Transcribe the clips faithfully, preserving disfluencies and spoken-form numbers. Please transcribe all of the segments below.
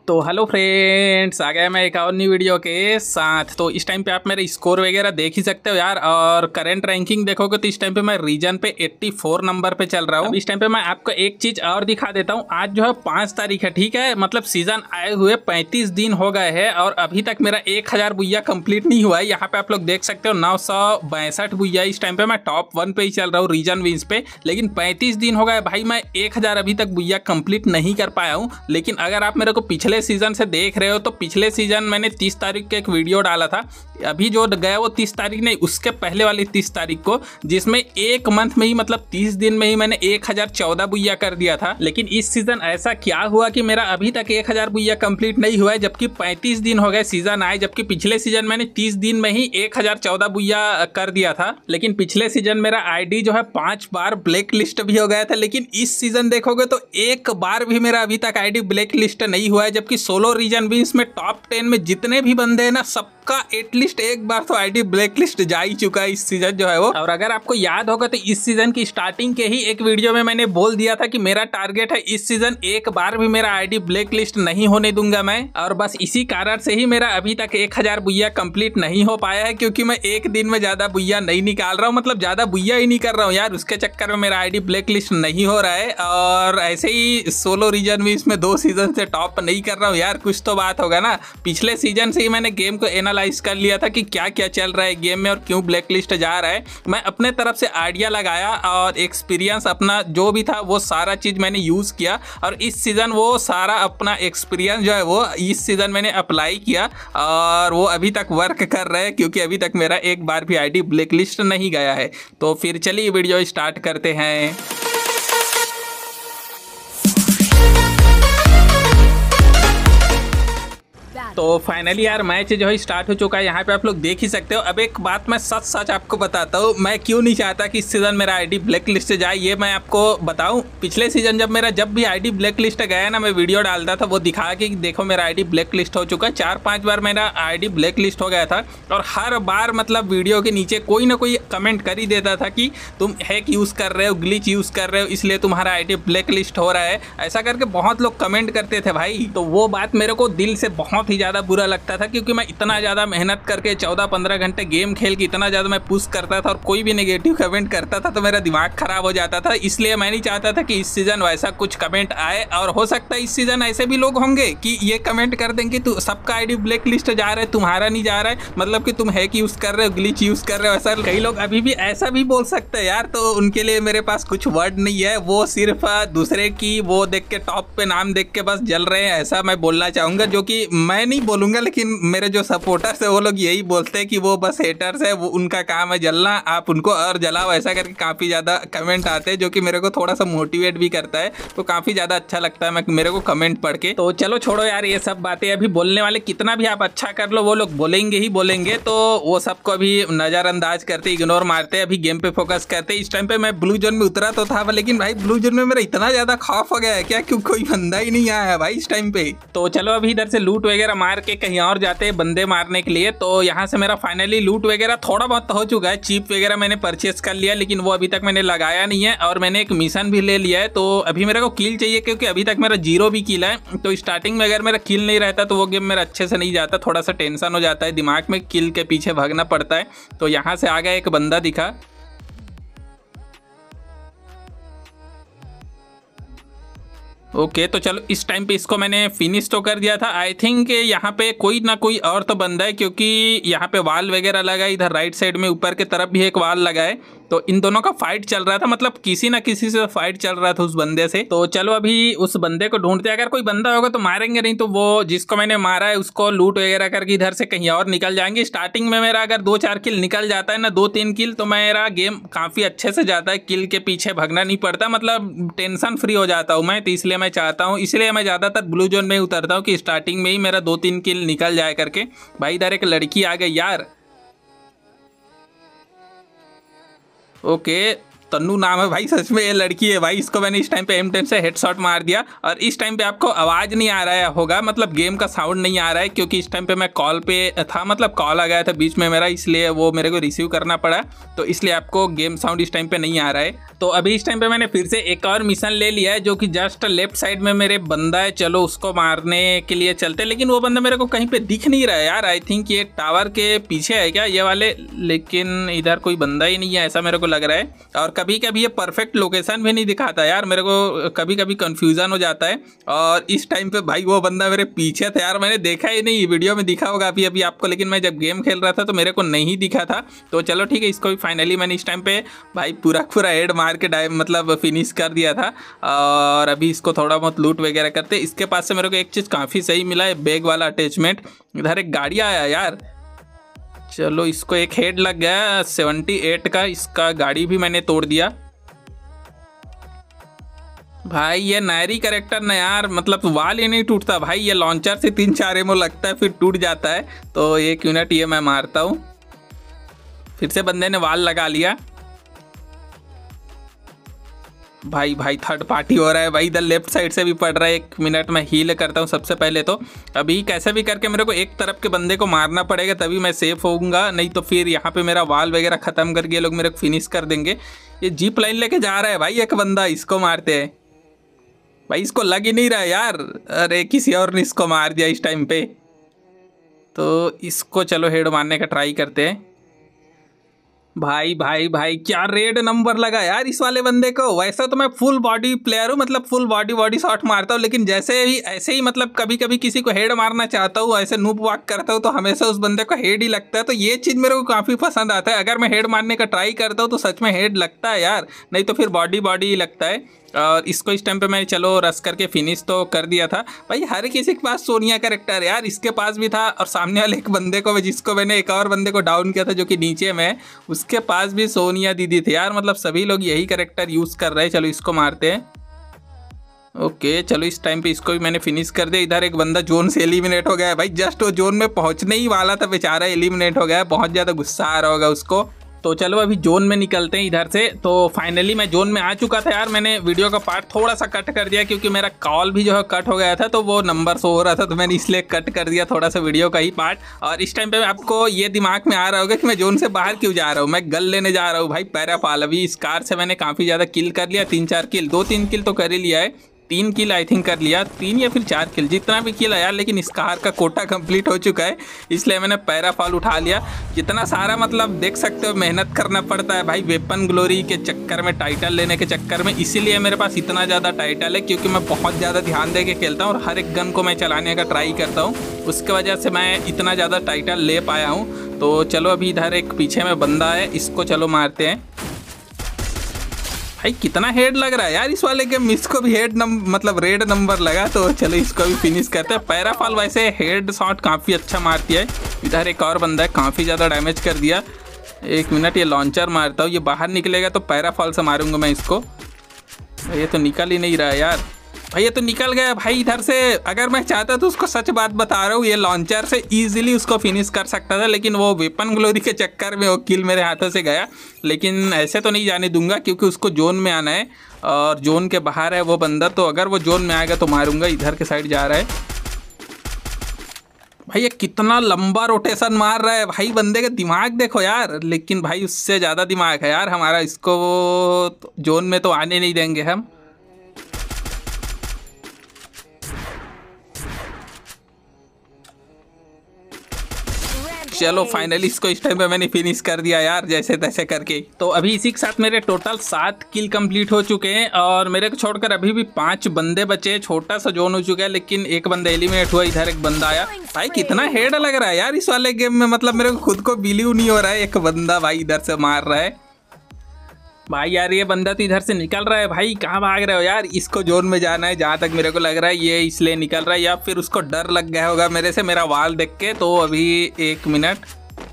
तो hello friends, आ गया मैं एक और नई वीडियो के साथ। तो इस टाइम पे आप मेरे स्कोर वगैरह देख ही सकते हो यार। और करंट रैंकिंग देखोगे तो इस टाइम पे मैं रीजन पे चौरासी नंबर पे चल रहा हूँ। इस टाइम पे मैं आपको एक चीज और दिखा देता हूँ। आज जो है पांच तारीख है, ठीक है। मतलब सीजन आए हुए पैंतीस दिन हो गए हैं और अभी तक मेरा एक हजार बुइया कंप्लीट नहीं हुआ है। यहाँ पे आप लोग देख सकते हो नौ सौ बैसठ बुइया। इस टाइम पे मैं टॉप वन पे ही चल रहा हूँ रीजन विंस पे, लेकिन पैंतीस दिन हो गए भाई, मैं एक हजार अभी तक बुइया कंप्लीट नहीं कर पाया हूँ। लेकिन अगर आप मेरे को पिछले सीजन से देख रहे हो तो पिछले सीजन मैंने तीस तारीख का एक वीडियो डाला था। अभी जो गया वो तीस तारीख नहीं, उसके पहले वाली तीस तारीख को, जिसमें एक मंथ में ही मतलब तीस दिन में ही मैंने एक हजार चौदह बुइया कर दिया था। लेकिन इस सीजन ऐसा क्या हुआ कि मेरा अभी तक एक हजार बुइया कंप्लीट नहीं हुआ है, जबकि पैंतीस दिन हो गए सीजन आए। जबकि पिछले सीजन मैंने तीस दिन में ही एक हजार चौदह बुइया कर दिया था। लेकिन पिछले सीजन मेरा आईडी जो है पांच बार ब्लैक लिस्ट भी हो गया था। लेकिन इस सीजन देखोगे तो एक बार भी मेरा अभी तक आईडी ब्लैक लिस्ट नहीं हुआ है। जबकि सोलो रीजन भी इसमें टॉप टेन में जितने भी बंदे हैं ना, सबका एटलीस्ट एक बार तो आईडी ब्लैक लिस्ट जा ही चुका है इस सीजन जो है वो। और अगर आपको याद होगा तो इस सीजन की स्टार्टिंग के ही एक वीडियो में मैंने बोल दिया था कि मेरा टारगेट है इस सीजन एक बार भी मेरा आईडी ब्लैक लिस्ट नहीं होने दूंगा मैं। और बस इसी कारण से ही मेरा अभी तक एक हजार बुइया कंप्लीट नहीं हो पाया है, क्योंकि मैं एक दिन में ज्यादा बुइया नहीं निकाल रहा हूँ। मतलब ज्यादा बुइया ही नहीं कर रहा हूँ यार, उसके चक्कर में मेरा आईडी ब्लैक लिस्ट नहीं हो रहा है। और ऐसे ही सोलो रीजन भी इसमें दो सीजन से टॉप नहीं कर रहा हूँ यार। कुछ तो बात होगा ना। पिछले सीजन से ही मैंने गेम को एनालाइज कर लिया था कि क्या क्या चल रहा है गेम में और क्यों ब्लैक लिस्ट जा रहा है। मैं अपने तरफ से आइडिया लगाया और एक्सपीरियंस अपना जो भी था वो सारा चीज़ मैंने यूज़ किया। और इस सीज़न वो सारा अपना एक्सपीरियंस जो है वो इस सीज़न मैंने अप्लाई किया और वो अभी तक वर्क कर रहा है, क्योंकि अभी तक मेरा एक बार भी आईडी ब्लैक लिस्ट नहीं गया है। तो फिर चलिए वीडियो स्टार्ट करते हैं। तो फाइनली यार मैच जो है स्टार्ट हो चुका है। यहाँ पे आप लोग देख ही सकते हो। अब एक बात मैं सच सच आपको बताता हूँ, मैं क्यों नहीं चाहता कि इस सीजन मेरा आईडी ब्लैक लिस्ट से जाए, ये मैं आपको बताऊँ। पिछले सीजन जब मेरा जब भी आईडी ब्लैक लिस्ट गया ना, मैं वीडियो डालता था वो दिखा के कि देखो मेरा आईडी ब्लैक लिस्ट हो चुका है। चार पाँच बार मेरा आईडी ब्लैक लिस्ट हो गया था और हर बार मतलब वीडियो के नीचे कोई ना कोई कमेंट कर ही देता था कि तुम हैक यूज़ कर रहे हो, ग्लिच यूज़ कर रहे हो, इसलिए तुम्हारा आईडी ब्लैक लिस्ट हो रहा है। ऐसा करके बहुत लोग कमेंट करते थे भाई। तो वो बात मेरे को दिल से बहुत ही ज़्यादा बुरा लगता था, क्योंकि मैं इतना ज़्यादा मेहनत करके चौदह पंद्रह घंटे गेम खेल के इतना ज़्यादा मैं पुश करता था और कोई भी नेगेटिव कमेंट करता था तो मेरा दिमाग खराब हो जाता था। इसलिए मैं नहीं चाहता था कि इस सीज़न वैसा कुछ कमेंट आए। और हो सकता है इस सीज़न ऐसे भी लोग होंगे कि ये कमेंट कर देंगे कि सबका आईडी ब्लैक लिस्ट जा रहा है, तुम्हारा नहीं जा रहा है, मतलब कि तुम हैक यूज़ कर रहे हो, ग्लिच यूज़ कर रहे हो। ऐसा कई लोग अभी भी ऐसा भी बोल सकते हैं यार। तो उनके लिए मेरे पास कुछ वर्ड नहीं है। वो सिर्फ दूसरे की वो देख के, टॉप पे नाम देख के बस जल रहे हैं, ऐसा मैं बोलना चाहूँगा। जो कि मैं नहीं बोलूँगा, लेकिन मेरे जो सपोर्टर्स है वो लोग यही बोलते हैं कि वो बस हेटर्स है, वो उनका काम है जलना, आप उनको और जलाओ। ऐसा करके काफ़ी ज़्यादा कमेंट आते हैं, जो कि मेरे को थोड़ा सा मोटिवेट भी करता है। तो काफ़ी ज़्यादा अच्छा लगता है मैं मेरे को कमेंट पढ़ के। तो चलो छोड़ो यार ये सब बातें। अभी बोलने वाले कितना भी आप अच्छा कर लो, वो लोग बोलेंगे ही बोलेंगे। तो वो सबको अभी नज़रअंदाज करते, इग्नोर मारते, अभी गेम पे फोकस करते। इस टाइम पे मैं ब्लू जोन में उतरा तो था, लेकिन भाई ब्लू जोन में मेरा इतना ज़्यादा खौफ हो गया है क्या, क्यों कोई बंदा ही नहीं आया भाई इस टाइम पे। तो चलो अभी इधर से लूट वगैरह मार के कहीं और जाते हैं बंदे मारने के लिए। तो यहाँ से मेरा फाइनली लूट वगैरह थोड़ा बहुत हो चुका है। चीप वगैरह मैंने परचेस कर लिया, लेकिन वो अभी तक मैंने लगाया नहीं है। और मैंने एक मिशन भी ले लिया है। तो अभी मेरे को किल चाहिए, क्योंकि अभी तक मेरा जीरो भी किल है। तो स्टार्टिंग में अगर मेरा किल नहीं रहता तो वो गेम मेरा अच्छे से नहीं जाता, थोड़ा सा टेंशन हो जाता है दिमाग में, किल के पीछे भागना पड़ता है। तो यहाँ से आगे एक बंदा दिखा। ओके okay, तो चलो इस टाइम पे इसको मैंने फिनिश तो कर दिया था। आई थिंक यहाँ पे कोई ना कोई और तो बंदा है, क्योंकि यहाँ पे वाल वगैरह लगा है। इधर राइट साइड में ऊपर की तरफ भी एक वाल लगा है। तो इन दोनों का फाइट चल रहा था, मतलब किसी ना किसी से फाइट चल रहा था उस बंदे से। तो चलो अभी उस बंदे को ढूंढते हैं। अगर कोई बंदा होगा तो मारेंगे, नहीं तो वो जिसको मैंने मारा है उसको लूट वगैरह करके इधर से कहीं और निकल जाएंगे। स्टार्टिंग में मेरा अगर दो चार किल निकल जाता है ना, दो तीन किल, तो मेरा गेम काफ़ी अच्छे से जाता है। किल के पीछे भागना नहीं पड़ता, मतलब टेंशन फ्री हो जाता हूँ मैं। तो इसलिए मैं चाहता हूँ, इसलिए मैं ज़्यादातर ब्लू जोन में उतरता हूँ कि स्टार्टिंग में ही मेरा दो तीन किल निकल जाए करके। भाई इधर एक लड़की आ गई यार। ओके तन्नू नाम है भाई, सच में ये लड़की है भाई। इसको मैंने इस टाइम पे एम टेन से हेडशॉट मार दिया और इस टाइम पे आपको आवाज़ नहीं आ रहा है होगा, मतलब गेम का साउंड नहीं आ रहा है क्योंकि इस टाइम पे मैं कॉल पे था, मतलब कॉल आ गया था बीच में मेरा, इसलिए वो मेरे को रिसीव करना पड़ा, तो इसलिए आपको गेम साउंड इस टाइम पे नहीं आ रहा है। तो अभी इस टाइम पे मैंने फिर से एक और मिशन ले लिया है जो कि जस्ट लेफ्ट साइड में मेरे बंदा है, चलो उसको मारने के लिए चलते। लेकिन वो बंदा मेरे को कहीं पे दिख नहीं रहा है यार, आई थिंक ये टावर के पीछे है क्या ये वाले, लेकिन इधर कोई बंदा ही नहीं है ऐसा मेरे को लग रहा है। और कभी कभी ये परफेक्ट लोकेशन भी नहीं दिखाता यार, मेरे को कभी कभी कंफ्यूजन हो जाता है। और इस टाइम पे भाई वो बंदा मेरे पीछे था यार, मैंने देखा ही नहीं, वीडियो में दिखा होगा अभी अभी आपको, लेकिन मैं जब गेम खेल रहा था तो मेरे को नहीं दिखा था। तो चलो ठीक है, इसको भी फाइनली मैंने इस टाइम पे भाई पूरा पूरा हेड मार के डाइ मतलब फिनिश कर दिया था। और अभी इसको थोड़ा बहुत लूट वगैरह करते। इसके पास से मेरे को एक चीज़ काफ़ी सही मिला है, बैग वाला अटैचमेंट। इधर एक गाड़ी आया यार, चलो इसको एक हेड लग गया अठहत्तर का, इसका गाड़ी भी मैंने तोड़ दिया। भाई ये नायरी कैरेक्टर ना यार, मतलब वाल ही नहीं टूटता भाई, ये लॉन्चर से तीन चार एमओ लगता है फिर टूट जाता है। तो एक यूनिट ये मैं मारता हूँ, फिर से बंदे ने वाल लगा लिया। भाई भाई थर्ड पार्टी हो रहा है भाई, इधर लेफ्ट साइड से भी पड़ रहा है। एक मिनट में हील करता हूँ सबसे पहले, तो अभी कैसे भी करके मेरे को एक तरफ के बंदे को मारना पड़ेगा तभी मैं सेफ होऊंगा, नहीं तो फिर यहाँ पे मेरा वाल वगैरह ख़त्म करके ये लोग मेरे को फिनिश कर देंगे। ये जीप लाइन लेके जा रहा है भाई एक बंदा, इसको मारते हैं भाई, इसको लग ही नहीं रहा है यार। अरे किसी और ने इसको मार दिया इस टाइम पे, तो इसको चलो हेड मारने का ट्राई करते हैं। भाई भाई भाई क्या रेड नंबर लगा यार इस वाले बंदे को। वैसा तो मैं फुल बॉडी प्लेयर हूँ, मतलब फुल बॉडी बॉडी शॉट मारता हूँ, लेकिन जैसे ही ऐसे ही मतलब कभी कभी किसी को हेड मारना चाहता हूँ, ऐसे नूप वॉक करता हूँ तो हमेशा उस बंदे को हेड ही लगता है। तो ये चीज़ मेरे को काफ़ी पसंद आता है, अगर मैं हेड मारने का ट्राई करता हूँ तो सच में हेड लगता है यार, नहीं तो फिर बॉडी बॉडी ही लगता है। और इसको इस टाइम पे मैं चलो रस करके फिनिश तो कर दिया था। भाई हर किसी के पास सोनिया कैरेक्टर यार, इसके पास भी था, और सामने वाले एक बंदे को जिसको मैंने एक और बंदे को डाउन किया था जो कि नीचे में, उसके पास भी सोनिया दीदी थे यार, मतलब सभी लोग यही कैरेक्टर यूज़ कर रहे हैं। चलो इसको मारते हैं। ओके चलो इस टाइम पे इसको भी मैंने फिनिश कर दिया। इधर एक बंदा जोन से एलिमिनेट हो गया है भाई, जस्ट वो जोन में पहुंचने ही वाला था, बेचारा एलिमिनेट हो गया है, बहुत ज़्यादा गुस्सा आ रहा होगा उसको। तो चलो अभी जोन में निकलते हैं इधर से। तो फाइनली मैं जोन में आ चुका था यार, मैंने वीडियो का पार्ट थोड़ा सा कट कर दिया क्योंकि मेरा कॉल भी जो है कट हो गया था, तो वो नंबर शो हो रहा था, तो मैंने इसलिए कट कर दिया थोड़ा सा वीडियो का ही पार्ट। और इस टाइम पे आपको ये दिमाग में आ रहा होगा कि मैं जोन से बाहर क्यों जा रहा हूँ, मैं गन लेने जा रहा हूँ भाई पैराफॉल। अभी इस कार से मैंने काफ़ी ज़्यादा किल कर लिया, तीन चार किल, दो तीन किल तो कर ही लिया है, तीन किल आई थिंक कर लिया, तीन या फिर चार किल, जितना भी किल आया, लेकिन इस कार का कोटा कंप्लीट हो चुका है, इसलिए मैंने पैराफॉल उठा लिया। कितना सारा मतलब देख सकते हो मेहनत करना पड़ता है भाई वेपन ग्लोरी के चक्कर में, टाइटल लेने के चक्कर में, इसीलिए मेरे पास इतना ज़्यादा टाइटल है क्योंकि मैं बहुत ज़्यादा ध्यान दे के खेलता हूँ और हर एक गन को मैं चलाने का ट्राई करता हूँ, उसके वजह से मैं इतना ज़्यादा टाइटल ले पाया हूँ। तो चलो अभी इधर एक पीछे में बंदा है, इसको चलो मारते हैं। भाई कितना हेड लग रहा है यार इस वाले गेम, इसको भी हेड नम मतलब रेड नंबर लगा, तो चलो इसको भी फिनिश करते हैं। पैराफॉल वैसे हेड शॉट काफ़ी अच्छा मारती है। इधर एक और बंदा है, काफ़ी ज़्यादा डैमेज कर दिया। एक मिनट ये लॉन्चर मारता हूँ, ये बाहर निकलेगा तो पैराफॉल से मारूंगा मैं इसको। ये तो निकल ही नहीं रहा है यार, भाई ये तो निकल गया भाई इधर से। अगर मैं चाहता तो उसको सच बात बता रहा हूँ, ये लॉन्चर से इजीली उसको फिनिश कर सकता था, लेकिन वो वेपन ग्लोरी के चक्कर में वो किल मेरे हाथों से गया। लेकिन ऐसे तो नहीं जाने दूंगा क्योंकि उसको जोन में आना है और जोन के बाहर है वो बंदा, तो अगर वो जोन में आएगा तो मारूंगा। इधर के साइड जा रहा है भाई, ये कितना लंबा रोटेशन मार रहा है भाई, बंदे का दिमाग देखो यार, लेकिन भाई उससे ज़्यादा दिमाग है यार हमारा, इसको जोन में तो आने नहीं देंगे हम। चलो फाइनली इसको इस टाइम पे मैंने फिनिश कर दिया यार जैसे तैसे करके। तो अभी इसी के साथ मेरे टोटल सात किल कंप्लीट हो चुके हैं और मेरे को छोड़कर अभी भी पांच बंदे बचे। छोटा सा जोन हो चुका है लेकिन एक बंदा एलिमिनेट हुआ। इधर एक बंदा आया भाई, कितना हेड लग रहा है यार इस वाले गेम में, मतलब मेरे को खुद को बिलीव नहीं हो रहा है। एक बंदा भाई इधर से मार रहा है भाई, यार ये बंदा तो इधर से निकल रहा है भाई, कहाँ भाग रहे हो यार, इसको जोन में जाना है जहाँ तक मेरे को लग रहा है, ये इसलिए निकल रहा है या फिर उसको डर लग गया होगा मेरे से, मेरा वाल देख के। तो अभी एक मिनट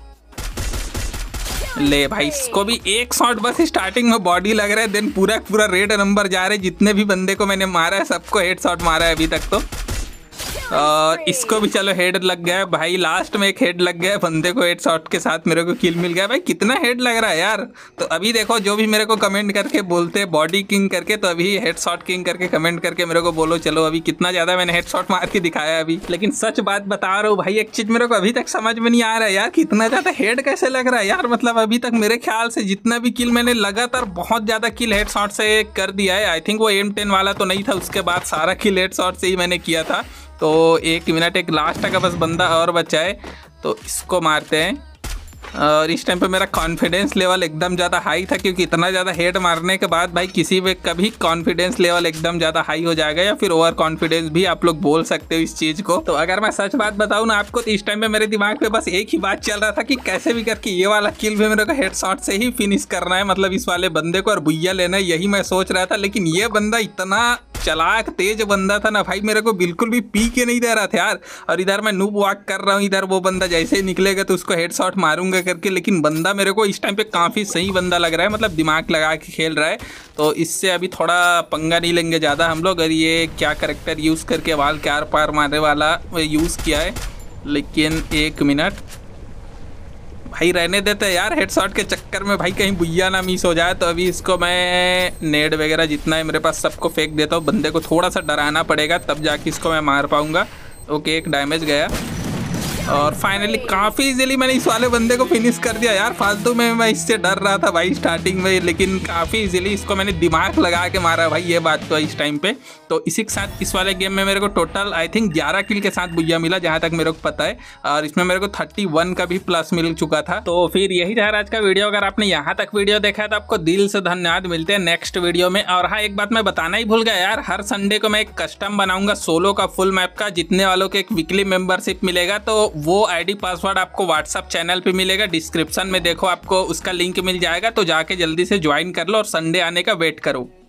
ले भाई, इसको भी एक शॉट बस स्टार्टिंग में बॉडी लग रहा है, देन पूरा पूरा रेड नंबर जा रहे हैं। जितने भी बंदे को मैंने मारा है सबको हेड शॉट मारा है अभी तक। तो और इसको भी चलो हेड लग गया भाई, लास्ट में एक हेड लग गया बंदे को, हेड शॉट के साथ मेरे को किल मिल गया। भाई कितना हेड लग रहा है यार। तो अभी देखो जो भी मेरे को कमेंट करके बोलते हैं बॉडी किंग करके, तो अभी हेड शॉट किंग करके कमेंट करके मेरे को बोलो चलो अभी कितना ज़्यादा मैंने हेड शॉट मार के दिखाया अभी। लेकिन सच बात बता रहा हूँ भाई, एक चीज़ मेरे को अभी तक समझ में नहीं आ रहा है यार, कितना ज़्यादा हेड कैसे लग रहा है यार। मतलब अभी तक मेरे ख्याल से जितना भी किल मैंने लगातार बहुत ज़्यादा किल हेड शॉट से कर दिया है। आई थिंक वो एम टेन वाला तो नहीं था, उसके बाद सारा किल हेड शॉट से ही मैंने किया था। तो एक मिनट, एक लास्ट का बस बंदा और बचा है, तो इसको मारते हैं। और इस टाइम पे मेरा कॉन्फिडेंस लेवल एकदम ज़्यादा हाई था, क्योंकि इतना ज़्यादा हेड मारने के बाद भाई किसी पे कभी कॉन्फिडेंस लेवल एकदम ज़्यादा हाई हो जाएगा, या फिर ओवर कॉन्फिडेंस भी आप लोग बोल सकते हो इस चीज़ को। तो अगर मैं सच बात बताऊँ ना आपको, तो इस टाइम पे मेरे दिमाग पे बस एक ही बात चल रहा था कि कैसे भी करके ये वाला किल भी मेरे को हेड शॉट से ही फिनिश करना है, मतलब इस वाले बंदे को और बुइया लेना है, यही मैं सोच रहा था। लेकिन ये बंदा इतना चलाक तेज बंदा था ना भाई, मेरे को बिल्कुल भी पी के नहीं दे रहा था यार। और इधर मैं नूब वॉक कर रहा हूँ, इधर वो बंदा जैसे ही निकलेगा तो उसको हेड शॉट मारूंगा करके। लेकिन बंदा मेरे को इस टाइम पे काफ़ी सही बंदा लग रहा है, मतलब दिमाग लगा के खेल रहा है। तो इससे अभी थोड़ा पंगा नहीं लेंगे ज़्यादा हम लोग। और ये क्या करेक्टर यूज़ करके वाल के आर पार मारने वाला यूज़ किया है। लेकिन एक मिनट भाई रहने देते हैं यार, हेडशॉट के चक्कर में भाई कहीं बुइया ना मिस हो जाए। तो अभी इसको मैं नेड वगैरह जितना है मेरे पास सबको फेंक देता हूँ। बंदे को थोड़ा सा डराना पड़ेगा तब जाके इसको मैं मार पाऊँगा। ओके, एक डैमेज गया और फाइनली काफ़ी इजीली मैंने इस वाले बंदे को फिनिश कर दिया यार। फालतू में मैं इससे डर रहा था भाई स्टार्टिंग में, लेकिन काफ़ी इजीली इसको मैंने दिमाग लगा के मारा भाई, ये बात तो है इस टाइम पे। तो इसी के साथ इस वाले गेम में मेरे को टोटल आई थिंक ग्यारह किल के साथ बुइया मिला, जहाँ तक मेरे को पता है। और इसमें मेरे को थर्टी वन का भी प्लस मिल चुका था। तो फिर यही था आज का वीडियो। अगर आपने यहाँ तक वीडियो देखा है तो आपको दिल से धन्यवाद। मिलते हैं नेक्स्ट वीडियो में। और हाँ, एक बात मैं बताना ही भूल गया यार, हर संडे को मैं एक कस्टम बनाऊंगा सोलो का फुल मैप का। जितने वालों को एक वीकली मेंबरशिप मिलेगा तो वो आईडी पासवर्ड आपको व्हाट्सएप चैनल पे मिलेगा, डिस्क्रिप्शन में देखो आपको उसका लिंक मिल जाएगा। तो जाके जल्दी से ज्वाइन कर लो और संडे आने का वेट करो।